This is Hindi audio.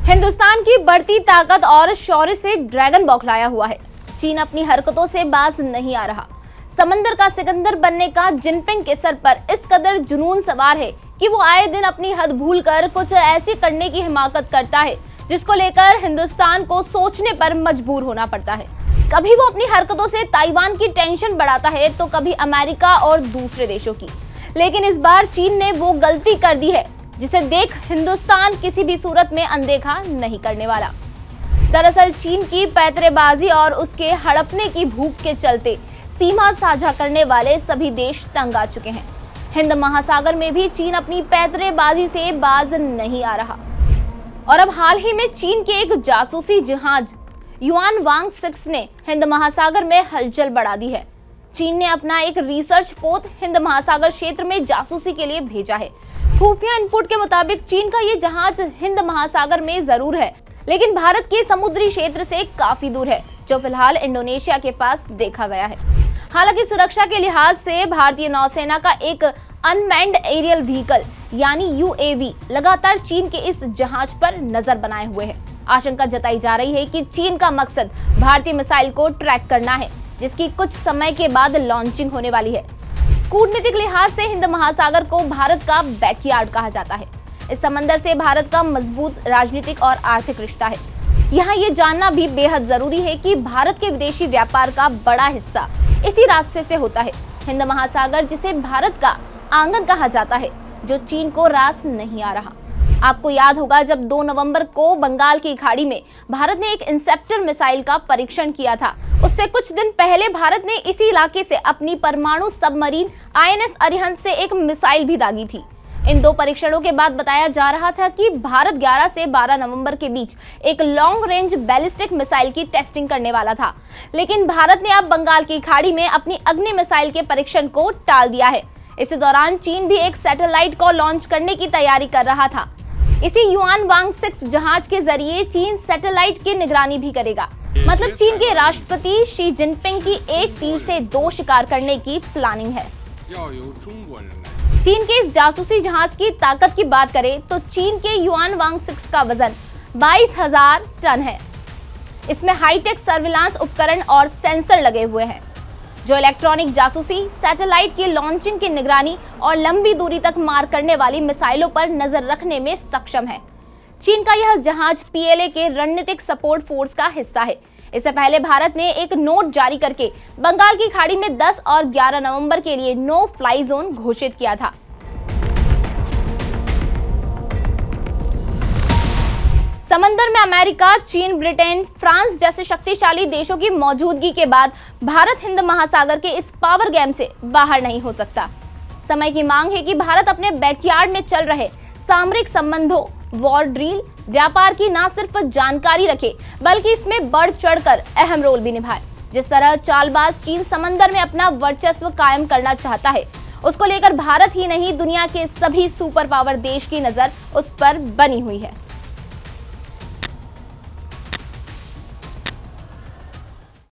हिंदुस्तान की बढ़ती ताकत और शौर्य से ड्रैगन बौखलाया हुआ है। चीन अपनी हरकतों से बाज नहीं आ रहा। समंदर का सिकंदर बनने का जिनपिंग के सर पर इस कदर जुनून सवार है कि वो आए दिन अपनी हद भूलकर कुछ ऐसी करने की हिमाकत करता है जिसको लेकर हिंदुस्तान को सोचने पर मजबूर होना पड़ता है। कभी वो अपनी हरकतों से ताइवान की टेंशन बढ़ाता है तो कभी अमेरिका और दूसरे देशों की, लेकिन इस बार चीन ने वो गलती कर दी है जिसे देख हिंदुस्तान किसी भी सूरत में अनदेखा नहीं करने वाला। दरअसल चीन की पैतरेबाजी और उसके हड़पने की भूख के चलते सीमा साझा करने वाले सभी देश तंग आ चुके हैं। हिंद महासागर में भी चीन अपनी पैतरेबाजी से बाज नहीं आ रहा और अब हाल ही में चीन के एक जासूसी जहाज युआन वांग 6 ने हिंद महासागर में हलचल बढ़ा दी है। चीन ने अपना एक रिसर्च पोत हिंद महासागर क्षेत्र में जासूसी के लिए भेजा है। खुफिया इनपुट के मुताबिक चीन का ये जहाज हिंद महासागर में जरूर है, लेकिन भारत के समुद्री क्षेत्र से काफी दूर है, जो फिलहाल इंडोनेशिया के पास देखा गया है। हालांकि सुरक्षा के लिहाज से भारतीय नौसेना का एक अनमैन्ड एरियल व्हीकल यानी यूएवी लगातार चीन के इस जहाज पर नजर बनाए हुए है। आशंका जताई जा रही है कि चीन का मकसद भारतीय मिसाइल को ट्रैक करना है, जिसकी कुछ समय के बाद लॉन्चिंग होने वाली है। कूटनीतिक लिहाज से हिंद महासागर को भारत का बैकयार्ड कहा जाता है। इस समंदर से भारत का मजबूत राजनीतिक और आर्थिक रिश्ता है। यहाँ ये जानना भी बेहद जरूरी है कि भारत के विदेशी व्यापार का बड़ा हिस्सा इसी रास्ते से होता है। हिंद महासागर, जिसे भारत का आंगन कहा जाता है, जो चीन को रास नहीं आ रहा। आपको याद होगा जब 2 नवंबर को बंगाल की खाड़ी में भारत ने एक इंसेप्टर मिसाइल का परीक्षण किया था। उससे कुछ दिन पहले भारत ने इसी इलाके से अपनी परमाणु सबमरीन आईएनएस अरिहंत से एक मिसाइल भी दागी थी। इन 2 परीक्षणों के बाद बताया जा रहा था कि भारत 11 से 12 नवंबर के बीच एक लॉन्ग रेंज बैलिस्टिक मिसाइल की टेस्टिंग करने वाला था, लेकिन भारत ने अब बंगाल की खाड़ी में अपनी अग्नि मिसाइल के परीक्षण को टाल दिया है। इसी दौरान चीन भी एक सैटेलाइट को लॉन्च करने की तैयारी कर रहा था। इसी युआन वांग 6 जहाज के जरिए चीन सैटेलाइट की निगरानी भी करेगा। मतलब चीन के राष्ट्रपति शी जिनपिंग की एक तीर से 2 शिकार करने की प्लानिंग है। चीन के इस जासूसी जहाज की ताकत की बात करें तो चीन के युआन वांग 6 का वजन 22,000 टन है। इसमें हाईटेक सर्विलांस उपकरण और सेंसर लगे हुए हैं, जो इलेक्ट्रॉनिक जासूसी, सैटेलाइट की लॉन्चिंग की निगरानी और लंबी दूरी तक मार करने वाली मिसाइलों पर नजर रखने में सक्षम है। चीन का यह जहाज पीएलए के रणनीतिक सपोर्ट फोर्स का हिस्सा है। इससे पहले भारत ने एक नोट जारी करके बंगाल की खाड़ी में 10 और 11 नवंबर के लिए नो फ्लाई जोन घोषित किया था। समंदर में अमेरिका, चीन, ब्रिटेन, फ्रांस जैसे शक्तिशाली देशों की मौजूदगी के बाद भारत हिंद महासागर के इस पावर गेम से बाहर नहीं हो सकता। समय की मांग है कि भारत अपने बैकयार्ड में चल रहे सामरिक संबंधों, वॉर ड्रिल, व्यापार की न सिर्फ जानकारी रखे बल्कि इसमें बढ़ चढ़कर अहम रोल भी निभाए। जिस तरह चालबाज चीन समंदर में अपना वर्चस्व कायम करना चाहता है, उसको लेकर भारत ही नहीं दुनिया के सभी सुपर पावर देश की नजर उस पर बनी हुई है।